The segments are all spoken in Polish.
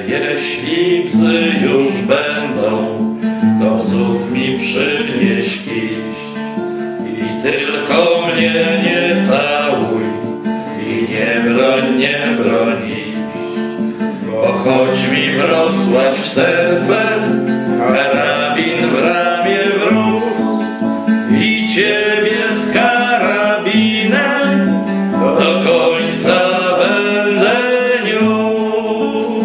jeśli bzy już będą, to bzów mi przynieś kiść. I tylko mnie nie całuj i nie broń iść, bo choć mi wrosłaś w serce, karabin w ramię wrósł i ciebie z karabinem do końca będę niósł.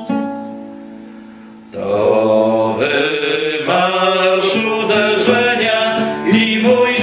To wymarsz uderzenia i mój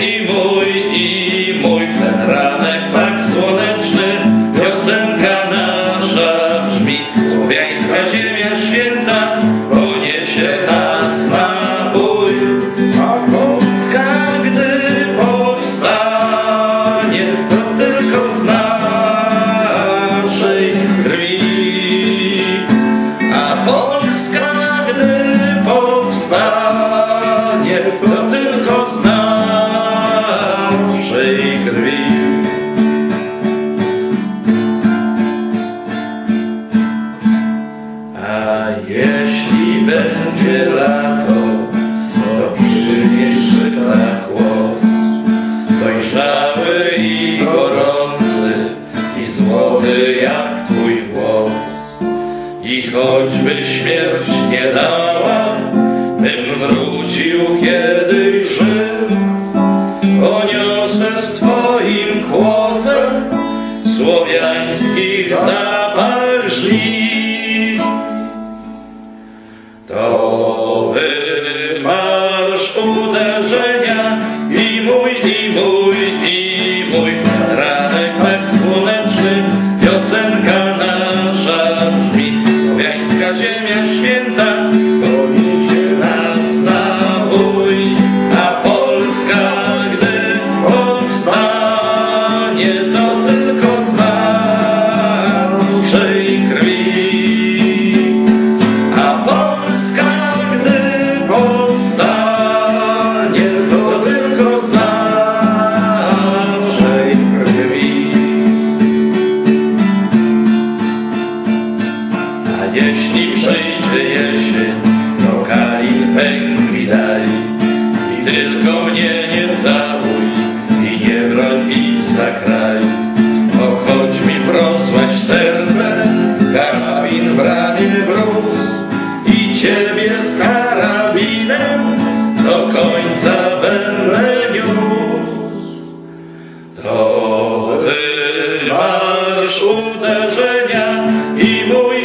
w ten ranek tak słoneczny piosenka nasza brzmi. Słowiańska ziemia święta poniesie nas na bój, a Polska gdy powstanie, to tylko z naszej krwi. A Polska gdy powstanie, to tylko z naszej krwi. A jeśli będzie lato, to przynieś tak głos, dojrzały i gorący i złoty jak twój włos. I choćby śmierć nie dała, bym wrócił kiedyś żył, poniosę z twoim głosem słowiańskich zapach żli. To wymarsz uderzenia i mój w ten ranek tak słoneczny piosenka nasza brzmi. Słowiańska ziemia święta poniesie nas na bój, a Polska gdy powstanie, to tylko z naszej krwi. A Polska gdy powstanie, to tylko z naszej krwi. A jeśli przyjdzie jesień, to Kalin pęk mi daj i tylko mnie nie całuj i nie broń iść za kraj. Bo choć mi wrosłaś w serce, karabin w ramię wrósł i ciebie z karabinem do końca będę niósł. To wymarsz uderzenia i mój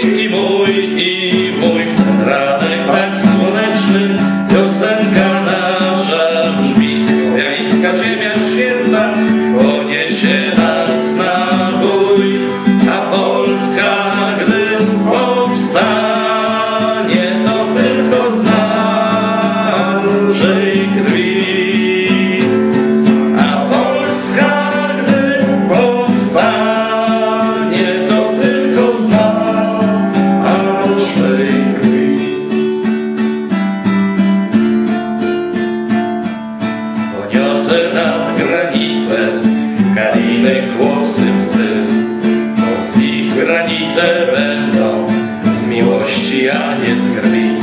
w ten ranek tak słoneczny piosenka nasza brzmi. Słowiańska ziemia święta poniesie nas na bój, a Polska gdy powstanie, to tylko z naszej krwi. A Polska gdy powstanie, to tylko z naszej krwi. Poniosę nad granicę Kaliny głosy bzy, bo z nich granice będą z miłości, a nie z krwi.